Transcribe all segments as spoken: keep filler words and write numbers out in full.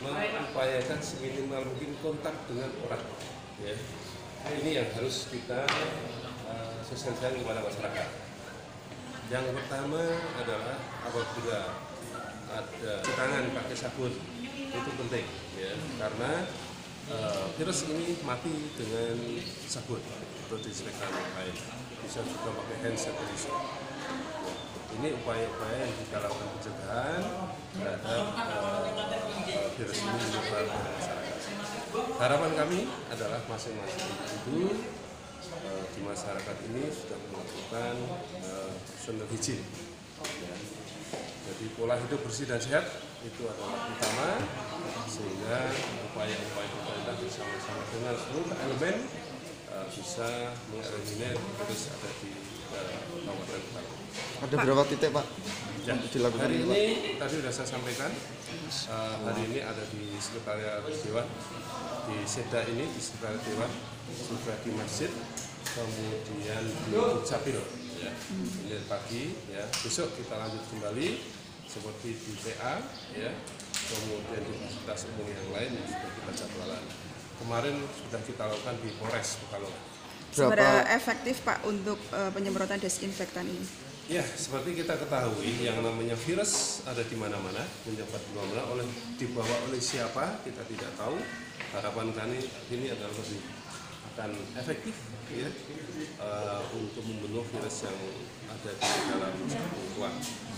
mengupayakan seminimal mungkin kontak dengan orang. Ya. Ini yang harus kita uh, sosialisasikan kepada masyarakat. Yang pertama adalah apabila ada cuci tangan pakai sabun, itu penting, ya, karena uh, virus ini mati dengan sabun atau disinfektan lain. Bisa juga pakai hand sanitizer. Ini upaya-upaya yang kita lakukan pencegahan terhadap uh, virus ini menyebar ke masyarakat. Harapan kami adalah masing-masing individu uh, di masyarakat ini sudah melakukan uh, personal hygiene. Ya. Jadi pola hidup bersih dan sehat itu adalah utama, sehingga upaya-upaya pemerintah bersama-sama dengan seluruh elemen uh, bisa mengeliminir virus ada di uh, Kabupaten Batu. Ada berapa titik Pak? Ya, hari ini tadi sudah saya sampaikan, uh, hari ini ada di Sekretariat Dewan, di Seda ini, di Sekretariat Dewan, juga di masjid, kemudian di Dukcapil, ya, ini pagi, ya, besok kita lanjut kembali seperti di P A, ya, kemudian di fasilitas umum yang lain yang sudah kita jadwalkan. Kemarin sudah kita lakukan di Polres Pekalongan. Seberapa efektif Pak untuk uh, penyemprotan desinfektan ini? Ya, seperti kita ketahui, yang namanya virus ada di mana-mana, menjabat di mana-mana, oleh dibawa oleh siapa kita tidak tahu. Harapan kami ini adalah lebih akan efektif, ya, uh, untuk membunuh virus yang ada di dalam ruang.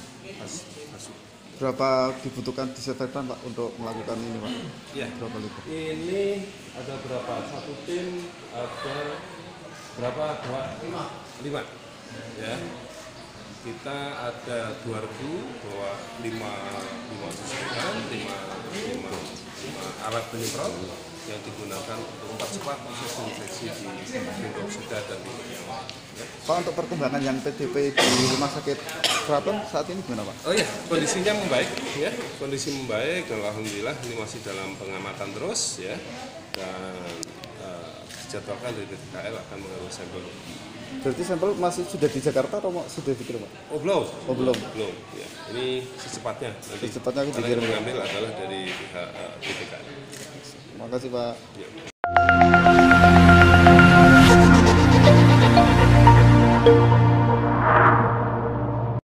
Berapa dibutuhkan disinfektan Pak untuk melakukan ini Pak? Ya, berapa liter? Ini ada berapa? Satu tim ada berapa? Dua, lima. Lima. Ya. Kita ada dua ribu, dua, lima, lima disinfektan, lima, lima, lima alat penyemprot yang digunakan untuk mempercepat proses infeksi di Pondok Seda dan di yang lain. Ya. Pak, untuk perkembangan yang P D P di Rumah Sakit Keraton saat ini gimana Pak? Oh iya, kondisinya membaik, ya, kondisi membaik, dan alhamdulillah ini masih dalam pengamatan terus, ya, dan uh, dijadwalkan dari B T K L akan mengambil sampel. Berarti sampel masih sudah di Jakarta atau sudah dikirim Pak? Oh belum, oh belum, belum, ya. Ini secepatnya. Nanti secepatnya dikirim. Yang mengambil adalah dari pihak uh, B T K L. Terima kasih Pak. Ya.